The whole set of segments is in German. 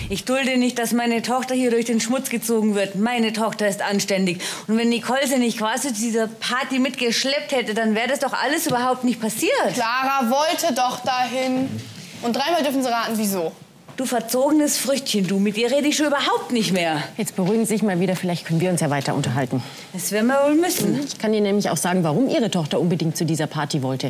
Ich dulde nicht, dass meine Tochter hier durch den Schmutz gezogen wird. Meine Tochter ist anständig. Und wenn Nicole sie nicht quasi zu dieser Party mitgeschleppt hätte, dann wäre das doch alles überhaupt nicht passiert. Clara wollte doch dahin. Und dreimal dürfen Sie raten, wieso. Du verzogenes Früchtchen, du. Mit ihr rede ich schon überhaupt nicht mehr. Jetzt beruhigen Sie sich mal wieder. Vielleicht können wir uns ja weiter unterhalten. Das werden wir wohl müssen. Ich kann Ihnen nämlich auch sagen, warum Ihre Tochter unbedingt zu dieser Party wollte.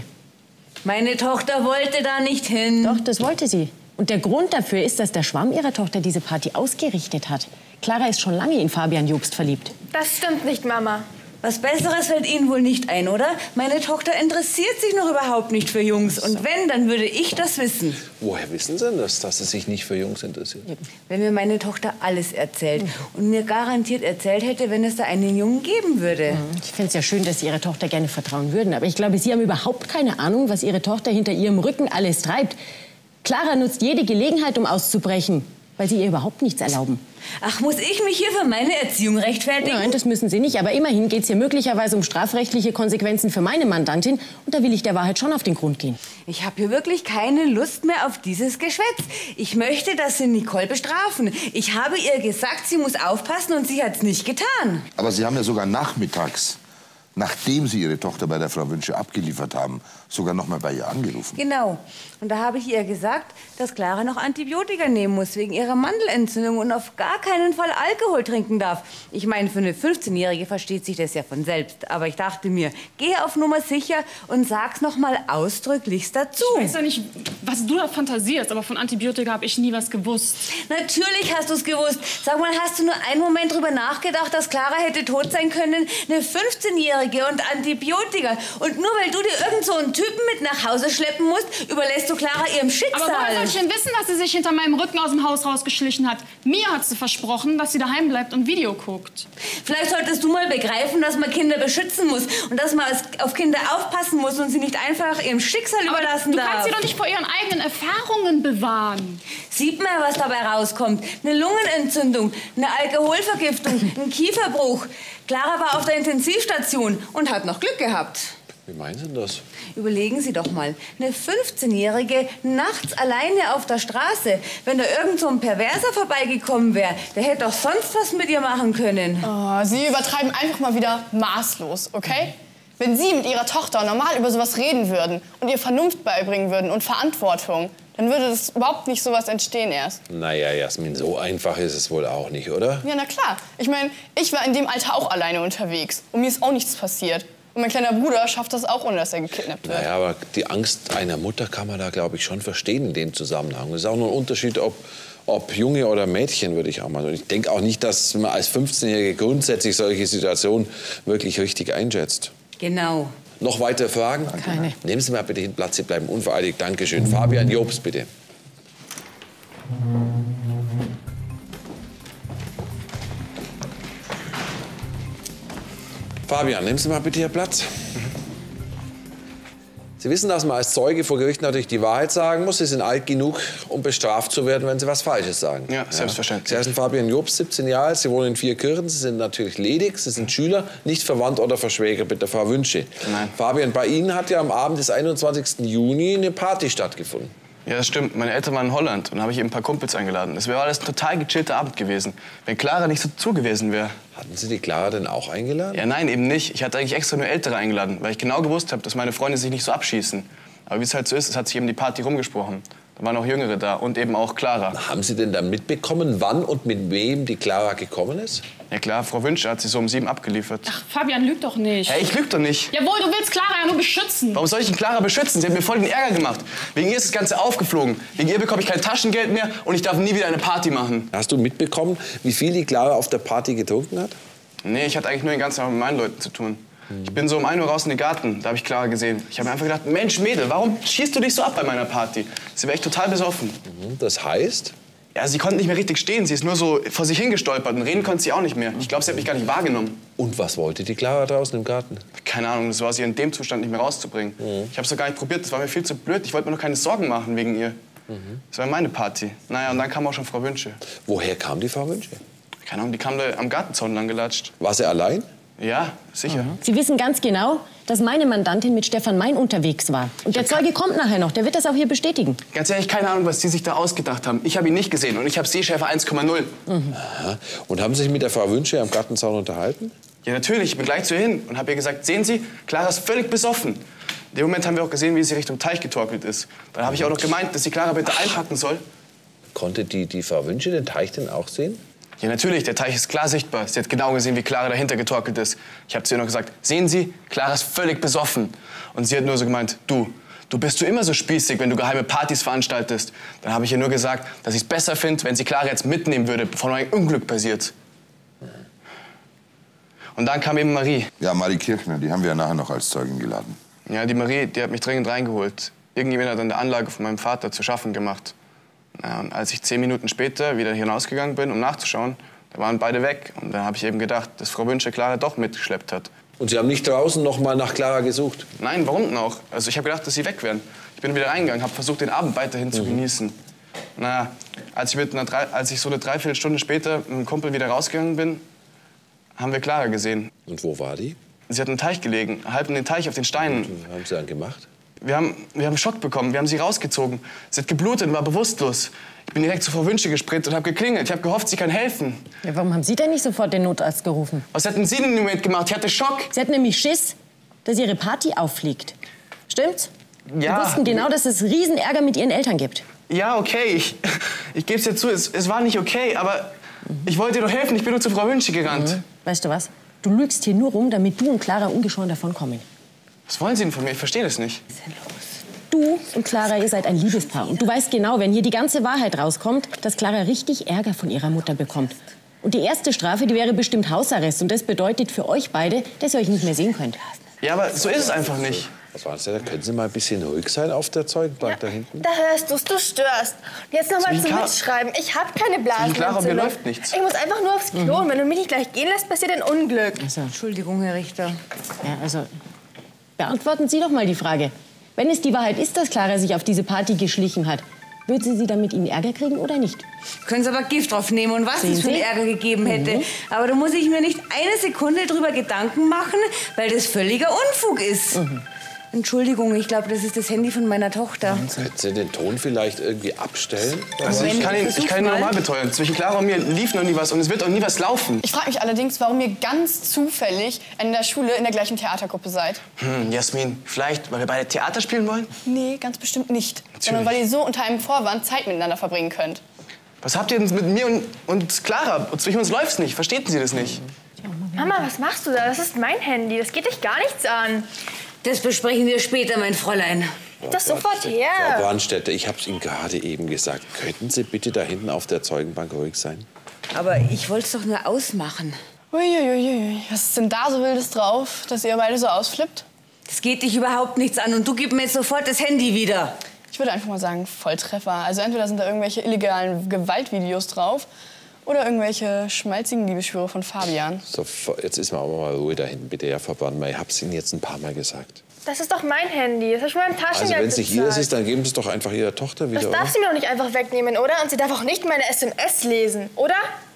Meine Tochter wollte da nicht hin. Doch, das wollte sie. Und der Grund dafür ist, dass der Schwamm ihrer Tochter diese Party ausgerichtet hat. Clara ist schon lange in Fabian Jobst verliebt. Das stimmt nicht, Mama. Was Besseres fällt Ihnen wohl nicht ein, oder? Meine Tochter interessiert sich noch überhaupt nicht für Jungs. Und wenn, dann würde ich das wissen. Woher wissen Sie denn das, dass sie sich nicht für Jungs interessiert? Wenn mir meine Tochter alles erzählt und mir garantiert erzählt hätte, wenn es da einen Jungen geben würde. Ich finde es ja schön, dass Sie Ihrer Tochter gerne vertrauen würden. Aber ich glaube, Sie haben überhaupt keine Ahnung, was Ihre Tochter hinter ihrem Rücken alles treibt. Clara nutzt jede Gelegenheit, um auszubrechen, weil Sie ihr überhaupt nichts erlauben. Ach, muss ich mich hier für meine Erziehung rechtfertigen? Nein, das müssen Sie nicht. Aber immerhin geht es hier möglicherweise um strafrechtliche Konsequenzen für meine Mandantin. Und da will ich der Wahrheit schon auf den Grund gehen. Ich habe hier wirklich keine Lust mehr auf dieses Geschwätz. Ich möchte, dass Sie Nicole bestrafen. Ich habe ihr gesagt, sie muss aufpassen und sie hat's nicht getan. Aber Sie haben ja sogar nachmittags, nachdem Sie Ihre Tochter bei der Frau Wünsche abgeliefert haben, sogar noch mal bei ihr angerufen. Genau. Und da habe ich ihr gesagt, dass Clara noch Antibiotika nehmen muss wegen ihrer Mandelentzündung und auf gar keinen Fall Alkohol trinken darf. Ich meine, für eine 15-Jährige versteht sich das ja von selbst. Aber ich dachte mir, geh auf Nummer sicher und sag's noch mal ausdrücklichst dazu. Ich weiß ja nicht, was du da fantasierst, aber von Antibiotika habe ich nie was gewusst. Natürlich hast du's gewusst. Sag mal, hast du nur einen Moment drüber nachgedacht, dass Clara hätte tot sein können? Eine 15-Jährige und Antibiotika. Und nur weil du dir irgend so einen Typen mit nach Hause schleppen musst, überlässt du Clara ihrem Schicksal. Aber woher soll ich denn wissen, dass sie sich hinter meinem Rücken aus dem Haus rausgeschlichen hat? Mir hat sie versprochen, dass sie daheim bleibt und Video guckt. Vielleicht solltest du mal begreifen, dass man Kinder beschützen muss und dass man auf Kinder aufpassen muss und sie nicht einfach ihrem Schicksal überlassen darf. Du kannst sie doch nicht vor ihren eigenen Erfahrungen bewahren. Sieht man, was dabei rauskommt. Eine Lungenentzündung, eine Alkoholvergiftung, ein Kieferbruch. Clara war auf der Intensivstation und hat noch Glück gehabt. Wie meinen Sie das? Überlegen Sie doch mal, eine 15-Jährige nachts alleine auf der Straße. Wenn da irgend so ein Perverser vorbeigekommen wäre, der hätte doch sonst was mit ihr machen können. Oh, Sie übertreiben einfach mal wieder maßlos, okay? Wenn Sie mit Ihrer Tochter normal über sowas reden würden und ihr Vernunft beibringen würden und Verantwortung, dann würde das überhaupt nicht sowas entstehen erst. Naja, Jasmin, so einfach ist es wohl auch nicht, oder? Ja, na klar. Ich meine, ich war in dem Alter auch alleine unterwegs und mir ist auch nichts passiert. Und mein kleiner Bruder schafft das auch, ohne dass er gekidnappt wird. Naja, aber die Angst einer Mutter kann man da, glaube ich, schon verstehen in dem Zusammenhang. Es ist auch nur ein Unterschied, ob Junge oder Mädchen, würde ich auch mal sagen. Ich denke auch nicht, dass man als 15-Jährige grundsätzlich solche Situationen wirklich richtig einschätzt. Genau. Noch weitere Fragen? Keine. Nehmen Sie mal bitte hin Platz, Sie bleiben unvereidigt. Dankeschön. Fabian Jobst, bitte. Fabian, nehmen Sie mal bitte hier Platz. Sie wissen, dass man als Zeuge vor Gericht natürlich die Wahrheit sagen muss. Sie sind alt genug, um bestraft zu werden, wenn Sie was Falsches sagen. Ja, selbstverständlich. Sie heißen Fabian Jobst, 17 Jahre alt, Sie wohnen in Vierkirchen, Sie sind natürlich ledig, Sie sind Schüler, nicht verwandt oder verschwägert mit der Frau Wünsche. Nein. Fabian, bei Ihnen hat ja am Abend des 21. Juni eine Party stattgefunden. Ja, das stimmt. Meine Eltern waren in Holland und da habe ich eben ein paar Kumpels eingeladen. Es wäre alles ein total gechillter Abend gewesen, wenn Clara nicht so zu gewesen wäre. Hatten Sie die Clara denn auch eingeladen? Ja, nein, eben nicht. Ich hatte eigentlich extra nur Ältere eingeladen, weil ich genau gewusst habe, dass meine Freunde sich nicht so abschießen. Aber wie es halt so ist, es hat sich eben die Party rumgesprochen. Da waren auch Jüngere da und eben auch Clara. Haben Sie denn dann mitbekommen, wann und mit wem die Clara gekommen ist? Ja klar, Frau Wünsche hat sie so um 7 abgeliefert. Ach, Fabian, lüg doch nicht. Hey, ich lüg doch nicht. Jawohl, du willst Clara ja nur beschützen. Warum soll ich denn Clara beschützen? Sie hat mir voll den Ärger gemacht. Wegen ihr ist das Ganze aufgeflogen. Wegen ihr bekomme ich kein Taschengeld mehr und ich darf nie wieder eine Party machen. Hast du mitbekommen, wie viel die Clara auf der Party getrunken hat? Nee, ich hatte eigentlich nur den ganzen Tag mit meinen Leuten zu tun. Ich bin so um 1 Uhr raus in den Garten, da habe ich Clara gesehen. Ich habe mir einfach gedacht, Mensch Mädel, warum schießt du dich so ab bei meiner Party? Sie wäre echt total besoffen. Das heißt? Ja, sie konnte nicht mehr richtig stehen, sie ist nur so vor sich hingestolpert und reden konnte sie auch nicht mehr. Ich glaube, sie hat mich gar nicht wahrgenommen. Und was wollte die Clara draußen im Garten? Keine Ahnung, das war sie in dem Zustand nicht mehr rauszubringen. Ich habe es doch gar nicht probiert, das war mir viel zu blöd. Ich wollte mir noch keine Sorgen machen wegen ihr. Das war meine Party. Naja, und dann kam auch schon Frau Wünsche. Woher kam die Frau Wünsche? Keine Ahnung, die kam da am Gartenzaun lang gelatscht. War sie allein? Ja, sicher. Sie wissen ganz genau, dass meine Mandantin mit Stefan Mein unterwegs war. Und der Zeuge kommt nachher noch, der wird das auch hier bestätigen. Ganz ehrlich, keine Ahnung, was die sich da ausgedacht haben. Ich habe ihn nicht gesehen und ich habe Seeschäfer 1,0. Aha. Und haben Sie sich mit der Frau Wünsche am Gartenzaun unterhalten? Ja, natürlich. Ich bin gleich zu ihr hin und habe ihr gesagt, sehen Sie, Clara ist völlig besoffen. In dem Moment haben wir auch gesehen, wie sie Richtung Teich getorkelt ist. Dann habe ich auch noch gemeint, dass sie Clara bitte einpacken soll. Konnte die Frau Wünsche den Teich denn auch sehen? Ja, natürlich, der Teich ist klar sichtbar. Sie hat genau gesehen, wie Clara dahinter getorkelt ist. Ich habe zu ihr noch gesagt, sehen Sie, Clara ist völlig besoffen. Und sie hat nur so gemeint, du bist du immer so spießig, wenn du geheime Partys veranstaltest. Dann habe ich ihr nur gesagt, dass ich es besser finde, wenn sie Clara jetzt mitnehmen würde, bevor noch ein Unglück passiert. Und dann kam eben Marie. Ja, Marie Kirchner, die haben wir ja nachher noch als Zeugin geladen. Ja, die Marie, die hat mich dringend reingeholt. Irgendjemand hat an der Anlage von meinem Vater zu schaffen gemacht. Ja, und als ich 10 Minuten später wieder hinausgegangen bin, um nachzuschauen, da waren beide weg. Und dann habe ich eben gedacht, dass Frau Wünsche Clara doch mitgeschleppt hat. Und Sie haben nicht draußen noch mal nach Clara gesucht? Nein, warum denn auch? Also ich habe gedacht, dass sie weg wären. Ich bin wieder reingegangen, habe versucht, den Abend weiterhin zu genießen. Naja, als ich so eine Dreiviertelstunde später mit dem Kumpel wieder rausgegangen bin, haben wir Clara gesehen. Und wo war die? Sie hat im Teich gelegen, halb in den Teich auf den Steinen. Was haben Sie dann gemacht? Wir haben Schock bekommen, wir haben sie rausgezogen. Sie hat geblutet und war bewusstlos. Ich bin direkt zu Frau Wünsche gesprintet und habe geklingelt. Ich habe gehofft, sie kann helfen. Ja, warum haben Sie denn nicht sofort den Notarzt gerufen? Was hätten Sie denn im Moment gemacht? Ich hatte Schock. Sie hatten nämlich Schiss, dass Ihre Party auffliegt. Stimmt's? Ja. Sie wussten genau, dass es Riesenärger mit Ihren Eltern gibt. Ja, okay, ich gebe es dir zu, es war nicht okay, aber ich wollte dir doch helfen. Ich bin nur zu Frau Wünsche gerannt. Weißt du was? Du lügst hier nur rum, damit du und Clara ungeschoren davonkommen. Was wollen Sie denn von mir? Ich verstehe das nicht. Du und Clara, ihr seid ein Liebespaar. Und du weißt genau, wenn hier die ganze Wahrheit rauskommt, dass Clara richtig Ärger von ihrer Mutter bekommt. Und die erste Strafe, die wäre bestimmt Hausarrest. Und das bedeutet für euch beide, dass ihr euch nicht mehr sehen könnt. Ja, aber so ist es einfach nicht. Was war das denn? Können Sie mal ein bisschen ruhig sein auf der Zeugenbank da hinten? Da hörst du's, du störst. Und jetzt noch mal zum Mitschreiben. Ich habe keine Clara, mir Blasenentzündung. läuft nichts. Ich muss einfach nur aufs Klo. Und wenn du mich nicht gleich gehen lässt, passiert ein Unglück. Entschuldigung, Herr Richter. Ja, also, beantworten Sie doch mal die Frage. Wenn es die Wahrheit ist, dass Clara sich auf diese Party geschlichen hat, würde sie dann mit Ihnen Ärger kriegen oder nicht? Können Sie aber Gift drauf nehmen und was es für einen Ärger gegeben hätte. Aber da muss ich mir nicht eine Sekunde drüber Gedanken machen, weil das völliger Unfug ist. Entschuldigung, ich glaube, das ist das Handy von meiner Tochter. Könnten Sie den Ton vielleicht irgendwie abstellen? Also ich kann ihn normal beteuern. Zwischen Clara und mir lief noch nie was und es wird auch nie was laufen. Ich frage mich allerdings, warum ihr ganz zufällig in der Schule in der gleichen Theatergruppe seid. Jasmin, vielleicht, weil wir beide Theater spielen wollen? Nee, ganz bestimmt nicht. Sondern weil ihr so unter einem Vorwand Zeit miteinander verbringen könnt. Was habt ihr denn mit mir und Clara? Und zwischen uns läuft's nicht. Verstehen Sie das nicht? Mama, was machst du da? Das ist mein Handy. Das geht dich gar nichts an. Das besprechen wir später, mein Fräulein. Das sofort her. Frau Brandstätter, ich habe es Ihnen gerade eben gesagt. Könnten Sie bitte da hinten auf der Zeugenbank ruhig sein? Aber ich wollte es doch nur ausmachen. Uiuiui, was ist denn da so Wildes drauf, dass ihr beide so ausflippt? Das geht dich überhaupt nichts an und du gib mir jetzt sofort das Handy wieder. Ich würde einfach mal sagen, Volltreffer. Also entweder sind da irgendwelche illegalen Gewaltvideos drauf oder irgendwelche schmalzigen Liebesschwüre von Fabian. So, jetzt ist mal aber mal ruhig da hinten, bitte, Herr Verband. Ich habe es Ihnen jetzt ein paar Mal gesagt. Das ist doch mein Handy. Das habe ich mir im Taschengeld Also wenn es nicht bezahlt. Ihres ist, dann geben Sie es doch einfach Ihrer Tochter wieder, Das darf oder? sie mir doch nicht einfach wegnehmen, oder? Und sie darf auch nicht meine SMS lesen, oder?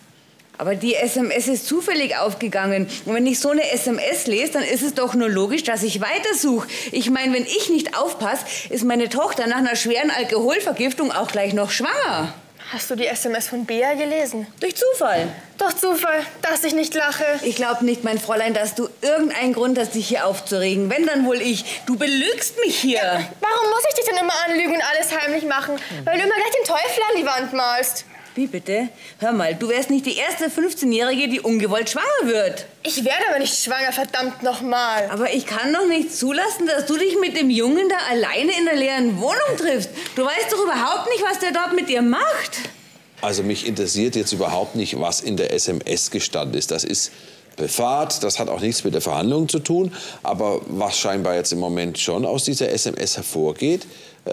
Aber die SMS ist zufällig aufgegangen. Und wenn ich so eine SMS lese, dann ist es doch nur logisch, dass ich weitersuche. Ich meine, wenn ich nicht aufpasse, ist meine Tochter nach einer schweren Alkoholvergiftung auch gleich noch schwanger. Hast du die SMS von Bea gelesen? Durch Zufall. Doch Zufall, dass ich nicht lache. Ich glaube nicht, mein Fräulein, dass du irgendeinen Grund hast, dich hier aufzuregen. Wenn, dann wohl ich. Du belügst mich hier. Warum muss ich dich denn immer anlügen und alles heimlich machen? Weil du immer gleich den Teufel an die Wand malst. Wie bitte? Hör mal, du wärst nicht die erste 15-Jährige, die ungewollt schwanger wird. Ich werde aber nicht schwanger, verdammt nochmal. Aber ich kann doch nicht zulassen, dass du dich mit dem Jungen da alleine in der leeren Wohnung triffst. Du weißt doch überhaupt nicht, was der dort mit dir macht. Also mich interessiert jetzt überhaupt nicht, was in der SMS gestanden ist. Das ist privat, das hat auch nichts mit der Verhandlung zu tun. Aber was scheinbar jetzt im Moment schon aus dieser SMS hervorgeht,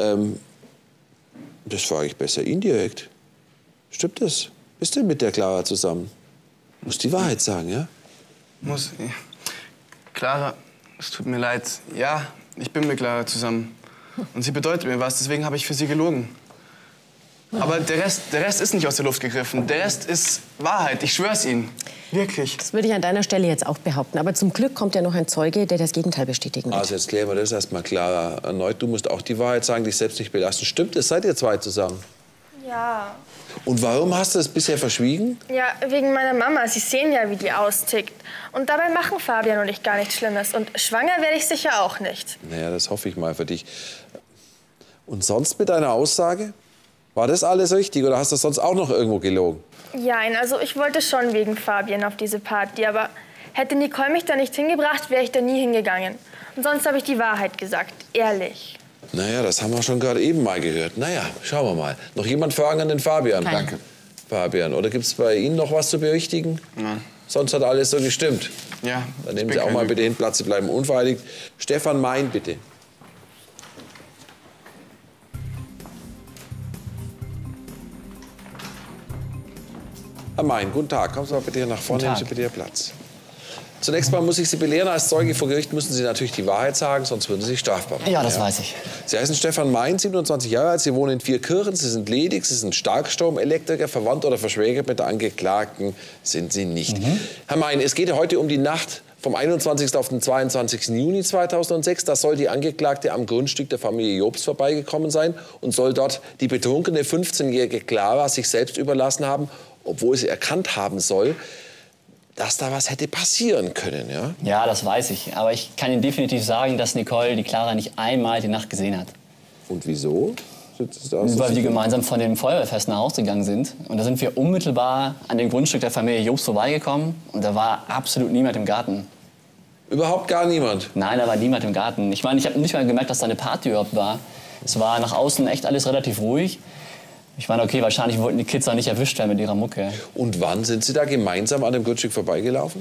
das frage ich besser ihn direkt. Stimmt das? Bist du mit der Clara zusammen? Muss die Wahrheit sagen, ja? Muss. Ja. Clara, es tut mir leid. Ja, ich bin mit Clara zusammen. Und sie bedeutet mir was, deswegen habe ich für sie gelogen. Aber der Rest ist nicht aus der Luft gegriffen. Der Rest ist Wahrheit. Ich schwör's Ihnen. Wirklich. Das würde ich an deiner Stelle jetzt auch behaupten. Aber zum Glück kommt ja noch ein Zeuge, der das Gegenteil bestätigen wird. Also jetzt klären wir das erstmal klar. Erneut, du musst auch die Wahrheit sagen, dich selbst nicht belasten. Stimmt es? Seid ihr zwei zusammen? Ja. Und warum hast du es bisher verschwiegen? Ja, wegen meiner Mama. Sie sehen ja, wie die austickt. Und dabei machen Fabian und ich gar nichts Schlimmes. Und schwanger werde ich sicher auch nicht. Naja, das hoffe ich mal für dich. Und sonst mit deiner Aussage? War das alles richtig oder hast du sonst auch noch irgendwo gelogen? Ja, also ich wollte schon wegen Fabian auf diese Party. Aber hätte Nicole mich da nicht hingebracht, wäre ich da nie hingegangen. Und sonst habe ich die Wahrheit gesagt. Ehrlich. Naja, das haben wir schon gerade eben mal gehört. Naja, schauen wir mal. Noch jemand Fragen an den Fabian? Nein. Danke. Fabian, oder gibt es bei Ihnen noch was zu berichtigen? Nein. Sonst hat alles so gestimmt. Ja. Dann nehmen Sie auch mal bitte hin, Platz, Sie bleiben unvereidigt. Stefan Mein, bitte. Herr Mein, guten Tag. Kommen Sie mal bitte hier nach vorne, nehmen Sie bitte Ihr Platz. Zunächst mal muss ich Sie belehren, als Zeuge vor Gericht müssen Sie natürlich die Wahrheit sagen, sonst würden Sie sich strafbar machen. Ja, das weiß ich. Sie heißen Stefan Mein, 27 Jahre alt, Sie wohnen in Vierkirchen, Sie sind ledig, Sie sind Starkstromelektriker, verwandt oder verschwägert mit der Angeklagten sind Sie nicht. Herr Mein, es geht heute um die Nacht vom 21. auf den 22. Juni 2006. Da soll die Angeklagte am Grundstück der Familie Jobst vorbeigekommen sein und soll dort die betrunkene 15-jährige Clara sich selbst überlassen haben, obwohl sie erkannt haben soll, dass da was hätte passieren können, ja? Ja, das weiß ich. Aber ich kann Ihnen definitiv sagen, dass Nicole die Clara nicht einmal die Nacht gesehen hat. Und wieso? Weil wir gemeinsam von dem Feuerwehrfest nach Hause gegangen sind. Und da sind wir unmittelbar an dem Grundstück der Familie Jobst vorbeigekommen. Und da war absolut niemand im Garten. Überhaupt gar niemand? Nein, da war niemand im Garten. Ich meine, ich habe nicht mal gemerkt, dass da eine Party überhaupt war. Es war nach außen echt alles relativ ruhig. Ich meine, okay, wahrscheinlich wollten die Kids auch nicht erwischt werden mit ihrer Mucke. Und wann sind Sie da gemeinsam an dem Grundstück vorbeigelaufen?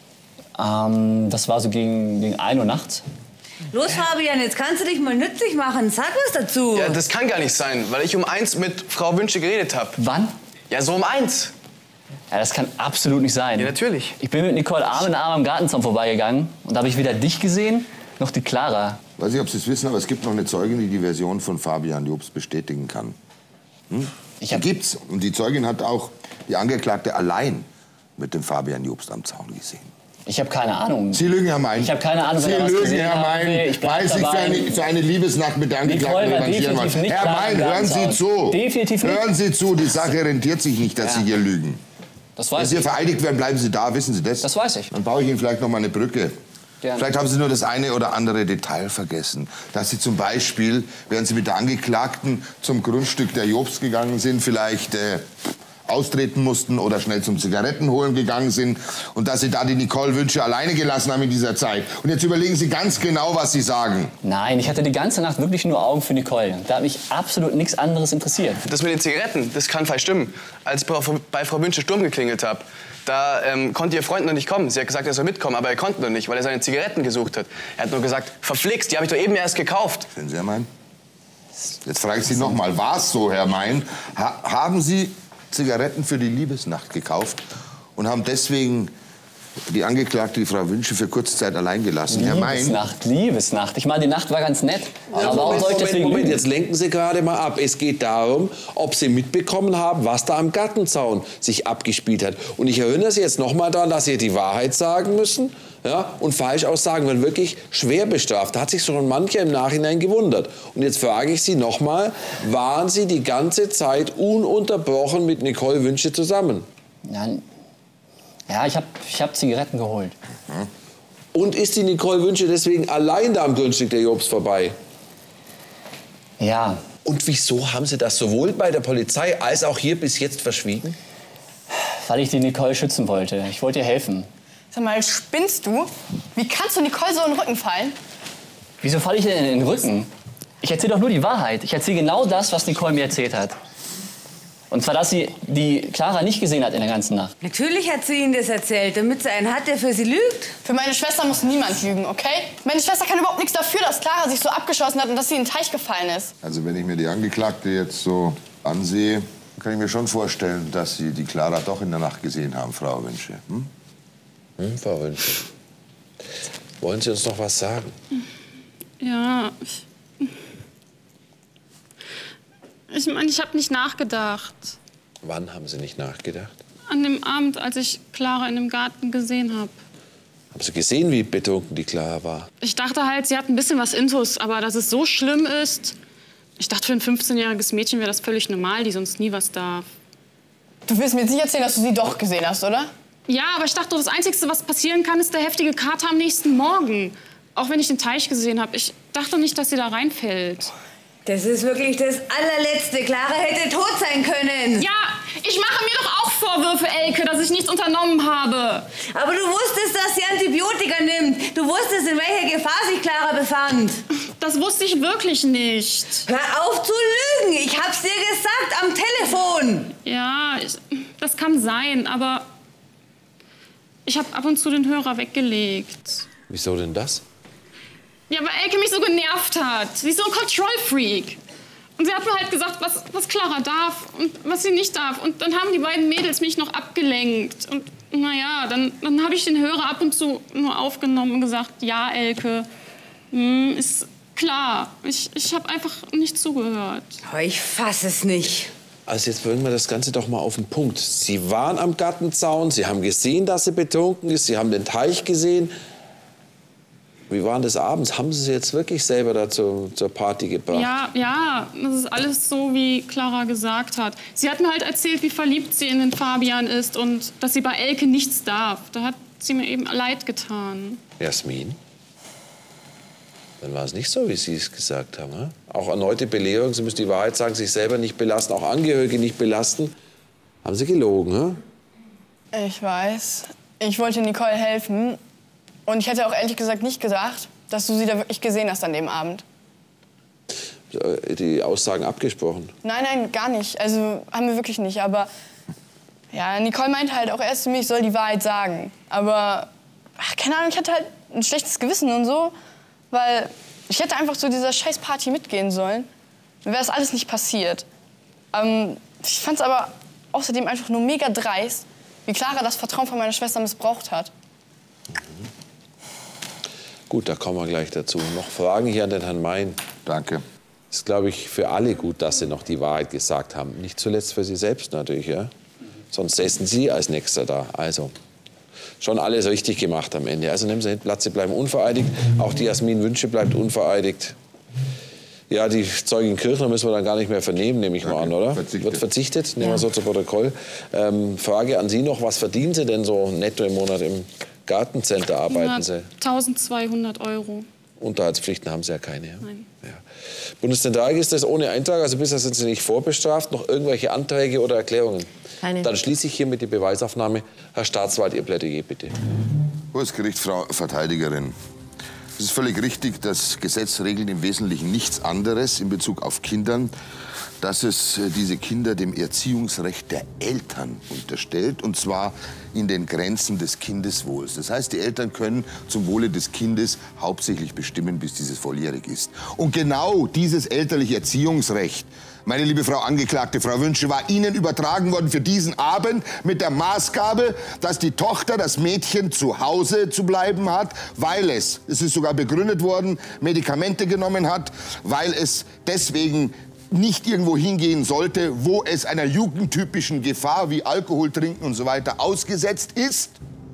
Das war so gegen 1 Uhr nachts. Los, Fabian, jetzt kannst du dich mal nützlich machen. Sag was dazu. Ja, das kann gar nicht sein, weil ich um 1 mit Frau Wünsche geredet habe. Wann? Ja, so um 1. Ja, das kann absolut nicht sein. Ja, natürlich. Ich bin mit Nicole Arm in Arm am Gartenzaun vorbeigegangen und da habe ich weder dich gesehen, noch die Clara. Weiß nicht, ob Sie es wissen, aber es gibt noch eine Zeugin, die die Version von Fabian Jobst bestätigen kann. Die gibt's. Und die Zeugin hat auch die Angeklagte allein mit dem Fabian Jobst am Zaun gesehen. Ich habe keine Ahnung. Sie lügen, Herr Mein. Ich habe keine Ahnung, Sie wer was lügen, gesehen Herr hat. Mein. Ich bleib Weil sich dabei. für eine Liebesnacht mit der Angeklagten Nicole war revanchieren definitiv wollen. nicht Herr klar Mein, im hören Sie Gartenzaun. zu. Definitiv nicht. Hören Sie zu, die Sache rentiert sich nicht, dass Sie hier lügen. Das Wenn weiß Sie ich. vereidigt werden, bleiben Sie da, wissen Sie das? Das weiß ich. Dann baue ich Ihnen vielleicht noch mal eine Brücke. Gerne. Vielleicht haben Sie nur das eine oder andere Detail vergessen. Dass Sie zum Beispiel, während Sie mit der Angeklagten zum Grundstück der Jobst gegangen sind, vielleicht austreten mussten oder schnell zum Zigarettenholen gegangen sind und dass Sie da die Nicole Wünsche alleine gelassen haben in dieser Zeit. Und jetzt überlegen Sie ganz genau, was Sie sagen. Nein, ich hatte die ganze Nacht wirklich nur Augen für Nicole. Da hat mich absolut nichts anderes interessiert. Das mit den Zigaretten, das kann falsch stimmen. Als ich bei Frau Wünsche Sturm geklingelt habe, da konnte ihr Freund noch nicht kommen. Sie hat gesagt, er soll mitkommen, aber er konnte noch nicht, weil er seine Zigaretten gesucht hat. Er hat nur gesagt, verflixt, die habe ich doch eben erst gekauft. Sehen Sie, Herr Mein? Jetzt frage ich Sie noch mal, war es so, Herr Mein? Haben Sie Zigaretten für die Liebesnacht gekauft und haben deswegen die Angeklagte, die Frau Wünsche, für kurze Zeit allein gelassen? Herr Mein? Liebesnacht. Ich meine, die Nacht war ganz nett. Aber warum soll ich deswegen Moment, lügen? jetzt lenken Sie gerade mal ab. Es geht darum, ob Sie mitbekommen haben, was da am Gartenzaun sich abgespielt hat. Und ich erinnere Sie jetzt noch mal daran, dass Sie die Wahrheit sagen müssen. Ja, und Falschaussagen werden wirklich schwer bestraft. Da hat sich schon mancher im Nachhinein gewundert. Und jetzt frage ich Sie noch mal, waren Sie die ganze Zeit ununterbrochen mit Nicole Wünsche zusammen? Ja, ich hab Zigaretten geholt. Und ist die Nicole Wünsche deswegen allein da am Grundstück der Jobst vorbei? Ja. Und wieso haben Sie das sowohl bei der Polizei als auch hier bis jetzt verschwiegen? Weil ich die Nicole schützen wollte. Ich wollte ihr helfen. Sag mal, spinnst du? Wie kannst du Nicole so in den Rücken fallen? Wieso falle ich denn in den Rücken? Ich erzähle doch nur die Wahrheit. Ich erzähle genau das, was Nicole mir erzählt hat. Und zwar, dass sie die Clara nicht gesehen hat in der ganzen Nacht. Natürlich hat sie Ihnen das erzählt, damit sie einen hat, der für sie lügt. Für meine Schwester muss niemand lügen, okay? Meine Schwester kann überhaupt nichts dafür, dass Clara sich so abgeschossen hat und dass sie in den Teich gefallen ist. Also wenn ich mir die Angeklagte jetzt so ansehe, kann ich mir schon vorstellen, dass Sie die Clara doch in der Nacht gesehen haben, Frau Wünsche. Frau Wünsche, wollen Sie uns noch was sagen? Ja, Ich meine, ich habe nicht nachgedacht. Wann haben Sie nicht nachgedacht? An dem Abend, als ich Clara in dem Garten gesehen habe. Haben Sie gesehen, wie betrunken die Clara war? Ich dachte halt, sie hat ein bisschen was Intus, aber dass es so schlimm ist... Ich dachte, für ein 15-jähriges Mädchen wäre das völlig normal, die sonst nie was darf. Du willst mir jetzt nicht erzählen, dass du sie doch gesehen hast, oder? Ja, aber ich dachte, das Einzige, was passieren kann, ist der heftige Kater am nächsten Morgen. Auch wenn ich den Teich gesehen habe. Ich dachte nicht, dass sie da reinfällt. Das ist wirklich das allerletzte. Clara hätte tot sein können. Ja, ich mache mir doch auch Vorwürfe, Elke, dass ich nichts unternommen habe. Aber du wusstest, dass sie Antibiotika nimmt. Du wusstest, in welcher Gefahr sich Clara befand. Das wusste ich wirklich nicht. Hör auf zu lügen. Ich hab's dir gesagt am Telefon. Ja, das kann sein, aber ich habe ab und zu den Hörer weggelegt. Wieso denn das? Ja, weil Elke mich so genervt hat. Sie ist so ein Control-Freak. Und sie hat mir halt gesagt, was Clara darf und was sie nicht darf. Und dann haben die beiden Mädels mich noch abgelenkt. Und naja, dann habe ich den Hörer ab und zu nur aufgenommen und gesagt, ja, Elke, ist klar. Ich habe einfach nicht zugehört. Oh, ich fass es nicht. Also jetzt bringen wir das Ganze doch mal auf den Punkt. Sie waren am Gartenzaun, Sie haben gesehen, dass sie betrunken ist, Sie haben den Teich gesehen. Wie war das abends? Haben Sie sie jetzt wirklich selber da zur Party gebracht? Ja, das ist alles so, wie Clara gesagt hat. Sie hat mir halt erzählt, wie verliebt sie in den Fabian ist und dass sie bei Elke nichts darf. Da hat sie mir eben leid getan. Jasmin? Dann war es nicht so, wie Sie es gesagt haben. He? Auch erneute Belehrung, Sie müssen die Wahrheit sagen, sich selber nicht belasten, auch Angehörige nicht belasten. Haben Sie gelogen, he? Ich weiß. Ich wollte Nicole helfen. Und ich hätte auch ehrlich gesagt nicht gedacht, dass du sie da wirklich gesehen hast an dem Abend. Die Aussagen abgesprochen? Nein, gar nicht. Also haben wir wirklich nicht. Aber ja, Nicole meinte halt auch erst zu mir, ich soll die Wahrheit sagen. Aber keine Ahnung, ich hatte halt ein schlechtes Gewissen und so. Weil ich hätte einfach zu dieser Scheißparty mitgehen sollen. Dann wäre das alles nicht passiert. Ich fand es aber außerdem einfach nur mega dreist, wie Clara das Vertrauen von meiner Schwester missbraucht hat. Gut, da kommen wir gleich dazu. Noch Fragen hier an den Herrn Mein. Danke. Es ist, glaube ich, für alle gut, dass Sie noch die Wahrheit gesagt haben. Nicht zuletzt für Sie selbst natürlich, ja? Sonst säßen Sie als Nächster da. Also, schon alles richtig gemacht am Ende. Also nehmen Sie Platz, Sie bleiben unvereidigt. Auch die Jasmin Wünsche bleibt unvereidigt. Ja, die Zeugin Kirchner müssen wir dann gar nicht mehr vernehmen, nehme ich mal an, oder? Wird verzichtet, nehmen wir so zu Protokoll. Frage an Sie noch, was verdienen Sie denn so netto im Monat im Gartencenter arbeiten Sie? 1.200 €. Unterhaltspflichten haben Sie ja keine. Ja? Nein. Ja. Bundeszentralregister ist das ohne Eintrag, also bisher sind Sie nicht vorbestraft. Noch irgendwelche Anträge oder Erklärungen? Keine. Dann schließe ich hiermit die Beweisaufnahme. Herr Staatsanwalt, Ihr Plädoyer bitte. Hohes Gericht, Frau Verteidigerin. Es ist völlig richtig, das Gesetz regelt im Wesentlichen nichts anderes in Bezug auf Kindern, dass es diese Kinder dem Erziehungsrecht der Eltern unterstellt, und zwar in den Grenzen des Kindeswohls. Das heißt, die Eltern können zum Wohle des Kindes hauptsächlich bestimmen, bis dieses volljährig ist. Und genau dieses elterliche Erziehungsrecht, meine liebe Frau Angeklagte, Frau Wünsche, war Ihnen übertragen worden für diesen Abend mit der Maßgabe, dass die Tochter, das Mädchen, zu Hause zu bleiben hat, weil es ist sogar begründet worden, Medikamente genommen hat, weil es deswegen nicht irgendwo hingehen sollte, wo es einer jugendtypischen Gefahr wie Alkohol trinken und so weiter ausgesetzt ist.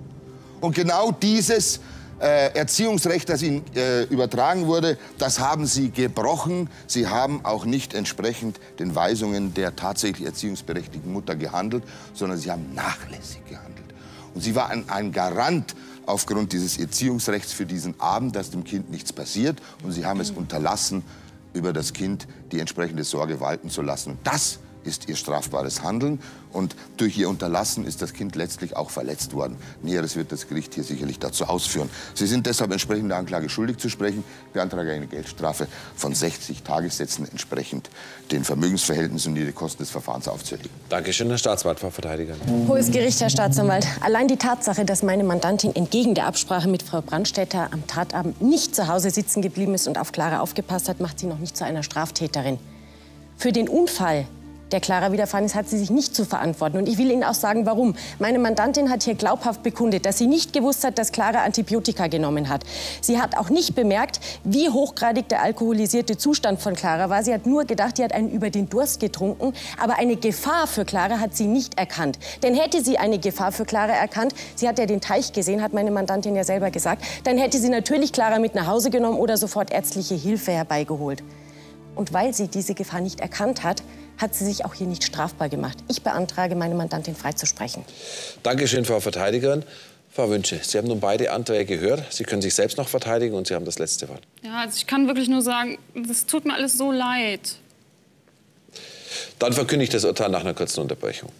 Und genau dieses Erziehungsrecht, das Ihnen übertragen wurde, das haben Sie gebrochen. Sie haben auch nicht entsprechend den Weisungen der tatsächlich erziehungsberechtigten Mutter gehandelt, sondern Sie haben nachlässig gehandelt. Und sie war ein Garant aufgrund dieses Erziehungsrechts für diesen Abend, dass dem Kind nichts passiert. Und Sie haben es unterlassen, über das Kind die entsprechende Sorge walten zu lassen. Und das ist Ihr strafbares Handeln. Und durch Ihr Unterlassen ist das Kind letztlich auch verletzt worden. Näheres wird das Gericht hier sicherlich dazu ausführen. Sie sind deshalb entsprechend der Anklage schuldig zu sprechen. Ich beantrage eine Geldstrafe von 60 Tagessätzen entsprechend den Vermögensverhältnissen und die Kosten des Verfahrens aufzuerlegen. Dankeschön, Herr Staatsanwalt, Frau Verteidigerin. Hohes Gericht, Herr Staatsanwalt. Allein die Tatsache, dass meine Mandantin entgegen der Absprache mit Frau Brandstätter am Tatabend nicht zu Hause sitzen geblieben ist und auf Clara aufgepasst hat, macht sie noch nicht zu einer Straftäterin. Für den Unfall der Clara widerfahren ist, hat sie sich nicht zu verantworten. Und ich will Ihnen auch sagen, warum. Meine Mandantin hat hier glaubhaft bekundet, dass sie nicht gewusst hat, dass Clara Antibiotika genommen hat. Sie hat auch nicht bemerkt, wie hochgradig der alkoholisierte Zustand von Clara war. Sie hat nur gedacht, die hat einen über den Durst getrunken. Aber eine Gefahr für Clara hat sie nicht erkannt. Denn hätte sie eine Gefahr für Clara erkannt, sie hat ja den Teich gesehen, hat meine Mandantin ja selber gesagt, dann hätte sie natürlich Clara mit nach Hause genommen oder sofort ärztliche Hilfe herbeigeholt. Und weil sie diese Gefahr nicht erkannt hat, hat sie sich auch hier nicht strafbar gemacht. Ich beantrage, meine Mandantin freizusprechen. Dankeschön, Frau Verteidigerin. Frau Wünsche, Sie haben nun beide Anträge gehört. Sie können sich selbst noch verteidigen und Sie haben das letzte Wort. Ja, also ich kann wirklich nur sagen, das tut mir alles so leid. Dann verkündige ich das Urteil nach einer kurzen Unterbrechung.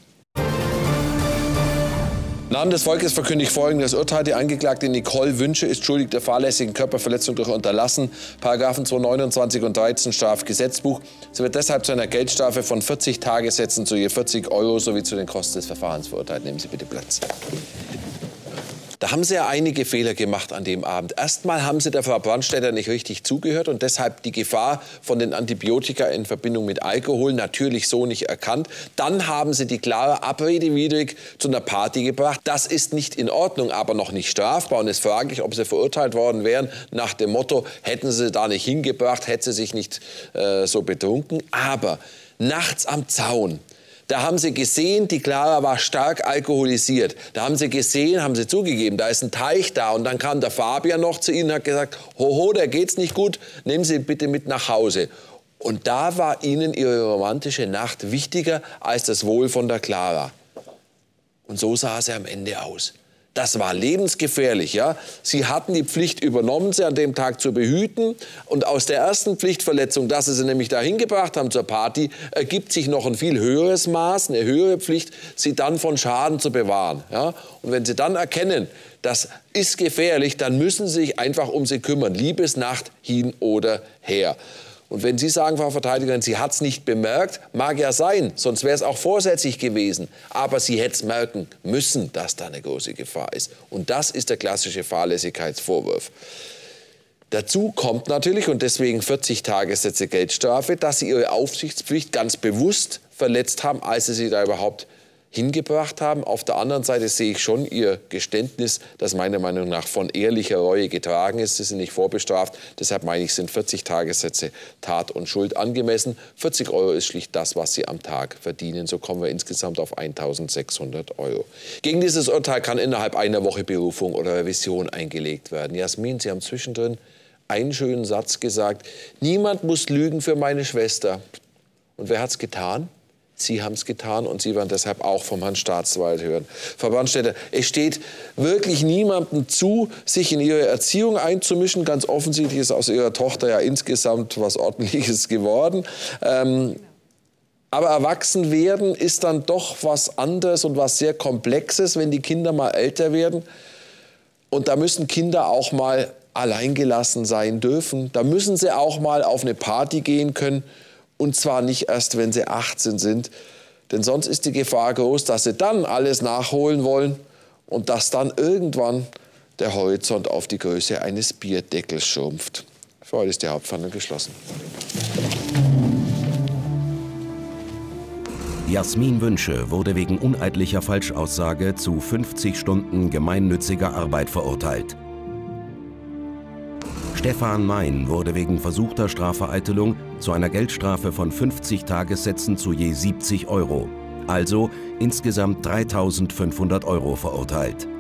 Im Namen des Volkes verkündige ich folgendes Urteil. Die Angeklagte Nicole Wünsche ist schuldig der fahrlässigen Körperverletzung durch Unterlassen, Paragraphen 229 und 13 Strafgesetzbuch. Sie wird deshalb zu einer Geldstrafe von 40 Tagessätzen zu je 40 € sowie zu den Kosten des Verfahrens verurteilt. Nehmen Sie bitte Platz. Da haben Sie ja einige Fehler gemacht an dem Abend. Erstmal haben Sie der Frau Brandstätter nicht richtig zugehört und deshalb die Gefahr von den Antibiotika in Verbindung mit Alkohol natürlich so nicht erkannt. Dann haben Sie die Clara abredewidrig zu einer Party gebracht. Das ist nicht in Ordnung, aber noch nicht strafbar. Und es ist fraglich, ob Sie verurteilt worden wären nach dem Motto, hätten Sie da nicht hingebracht, hätte sie sich nicht so betrunken. Aber nachts am Zaun, da haben Sie gesehen, die Clara war stark alkoholisiert. Da haben Sie gesehen, haben Sie zugegeben, da ist ein Teich da. Und dann kam der Fabian noch zu Ihnen und hat gesagt, hoho, der geht's nicht gut, nehmen Sie bitte mit nach Hause. Und da war Ihnen Ihre romantische Nacht wichtiger als das Wohl von der Clara. Und so sah sie am Ende aus. Das war lebensgefährlich, ja. Sie hatten die Pflicht übernommen, sie an dem Tag zu behüten. Und aus der ersten Pflichtverletzung, dass sie nämlich dahin gebracht haben zur Party, ergibt sich noch ein viel höheres Maß, eine höhere Pflicht, sie dann von Schaden zu bewahren. Ja. Und wenn Sie dann erkennen, das ist gefährlich, dann müssen Sie sich einfach um sie kümmern. Liebesnacht hin oder her. Und wenn Sie sagen, Frau Verteidigerin, sie hat es nicht bemerkt, mag ja sein, sonst wäre es auch vorsätzlich gewesen. Aber sie hätte es merken müssen, dass da eine große Gefahr ist. Und das ist der klassische Fahrlässigkeitsvorwurf. Dazu kommt natürlich, und deswegen 40 Tagessätze Geldstrafe, dass Sie Ihre Aufsichtspflicht ganz bewusst verletzt haben, als Sie da überhaupt hingebracht haben. Auf der anderen Seite sehe ich schon Ihr Geständnis, das meiner Meinung nach von ehrlicher Reue getragen ist. Sie sind nicht vorbestraft. Deshalb meine ich, sind 40 Tagessätze Tat und Schuld angemessen. 40 € ist schlicht das, was Sie am Tag verdienen. So kommen wir insgesamt auf 1.600 €. Gegen dieses Urteil kann innerhalb einer Woche Berufung oder Revision eingelegt werden. Jasmin, Sie haben zwischendrin einen schönen Satz gesagt. Niemand muss lügen für meine Schwester. Und wer hat's getan? Sie haben es getan und Sie werden deshalb auch vom Herrn Staatsanwalt hören. Frau Brandstätter, es steht wirklich niemandem zu, sich in Ihre Erziehung einzumischen. Ganz offensichtlich ist aus Ihrer Tochter ja insgesamt was Ordentliches geworden. Aber erwachsen werden ist dann doch was anderes und was sehr Komplexes, wenn die Kinder mal älter werden. Und da müssen Kinder auch mal alleingelassen sein dürfen. Da müssen sie auch mal auf eine Party gehen können. Und zwar nicht erst, wenn sie 18 sind. Denn sonst ist die Gefahr groß, dass sie dann alles nachholen wollen und dass dann irgendwann der Horizont auf die Größe eines Bierdeckels schrumpft. Für heute ist die Hauptverhandlung geschlossen. Jasmin Wünsche wurde wegen uneidlicher Falschaussage zu 50 Stunden gemeinnütziger Arbeit verurteilt. Stefan Mein wurde wegen versuchter Strafvereitelung zu einer Geldstrafe von 50 Tagessätzen zu je 70 €, also insgesamt 3.500 € verurteilt.